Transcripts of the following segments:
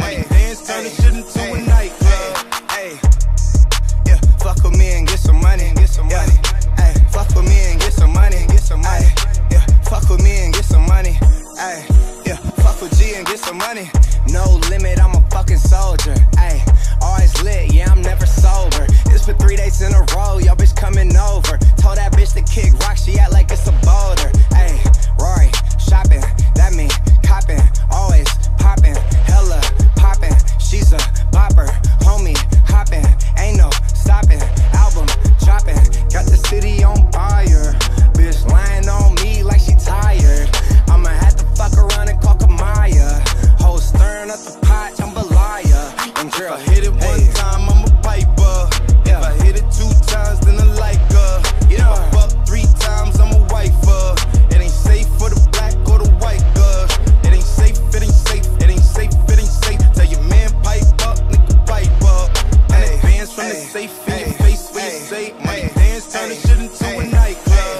Money dance, turn the shit into a nightclub. Yeah, fuck with me and get some money. Ayy, fuck with me and get some money. Ayy, yeah, fuck with me and get some money. Ayy, yeah, fuck with G and get some money. No limit, I'm a fucking soldier. Ayy, always lit, yeah, I'm never sober. It's for 3 days in a row, yo bitch coming over. Told that bitch to kick rock, she act like it's a boulder. Ayy, Rory, shopping, that mean copping, always popping, hella popping. She's a bopper, homie, hopping, ain't no stopping. Album dropping, got the city on fire. Bitch lying on me like she tired. I'ma have to fuck around and call Kamaya. Whole stirring up the pot, jambalaya. And If I hit it one time, I'm a piper. If I hit it 2 times, then I like her. If I fuck 3 times, I'm a wifer. It ain't safe for the black or the white girl. It ain't safe, it ain't safe, it ain't safe, it ain't safe. Tell your man pipe up, nigga pipe up. And advance from the safe in your face when you say money dance, turn the shit into a nightclub.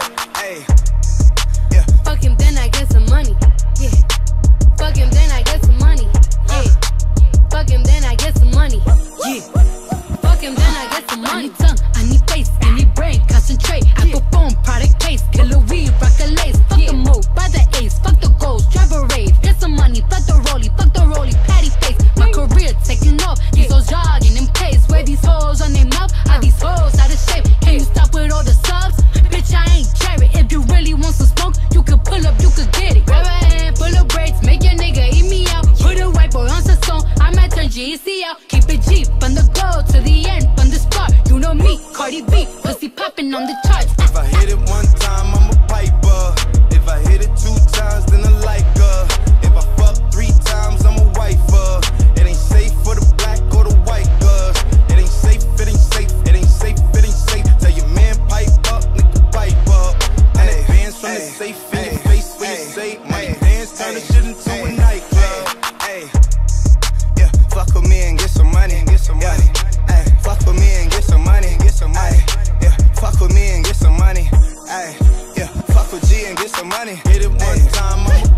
Fuck him, then I get some money. Yeah. Fuck him, then I get some money. Yeah. Fuck him, then I get some money. Yeah. Fuck him, then I get some money. I need tongue, I need face, I need brain, concentrate. I perform, product case, killer weed, rock a lace. Fuck the move, buy the ace, fuck the goals, drive a rave. Get some money, fuck the rollie, patty face. My career taking off, these hoes jogging in pace. Where these hoes on their mouth, are these hoes out of shape? Can you stop with all the subs? Bitch, I ain't cherry. If you really want some smoke, you can pull up, you could get it. Grab a hand full of braids, make your nigga eat me out. Put a white boy on the song, I might turn G-Eazy out. Keep it G, from the go to the end, from the start. You know me, Cardi B, pussy popping on the charts. If I hit it 1 time, I'm a piper. If I hit it 2 times, then I like her. If I fuck 3 times, I'm a wifer. It ain't safe for the black or the white girl. It ain't safe, it ain't safe, it ain't safe, it ain't safe. Tell your man pipe up, nigga pipe up. And advance from the safe in your face when you say money dance, turn the shit into a nightclub. Yeah, fuck with me and get some money. Ayy, fuck with me and get some money. Ayy, yeah, fuck with me and get some money. Ayy, yeah, fuck with G and get some money. Hit it 1 time, I'm a